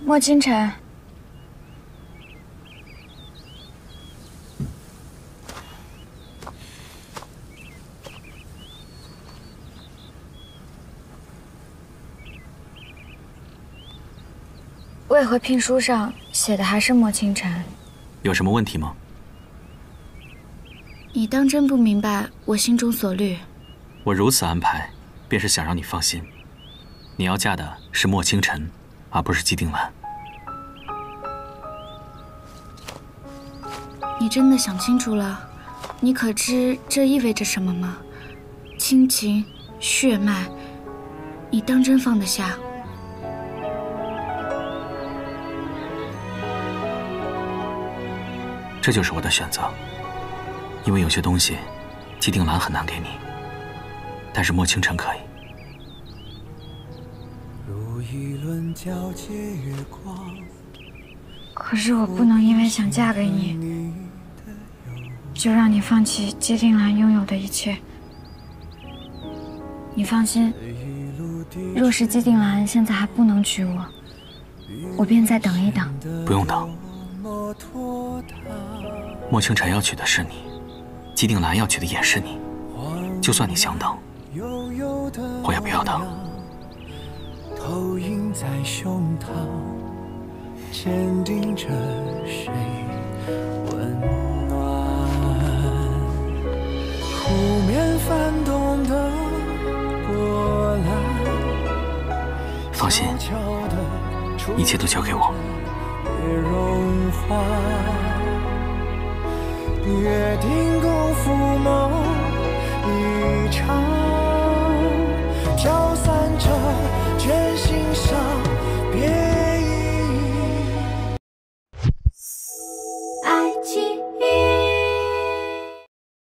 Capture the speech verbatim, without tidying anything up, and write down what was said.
莫清晨，为何聘书上写的还是莫清晨？ 有什么问题吗？ 你当真不明白我心中所虑？ 我如此安排，便是想让你放心。你要嫁的是莫清晨，而不是姬定兰。 你真的想清楚了？你可知这意味着什么吗？亲情、血脉，你当真放得下？ 这就是我的选择。因为有些东西，姬定兰很难给你，但是莫清晨可以。 可是我不能因为想嫁给你，就让你放弃姬定兰拥有的一切。你放心，若是姬定兰现在还不能娶我，我便再等一等。 不用等，莫清晨要娶的是你，姬定兰要娶的也是你。就算你想等，我也不要等。 投影在胸膛，坚定着谁温暖。湖面翻动的波澜， 放心，一切都交给我。 别融化，约定共赴梦。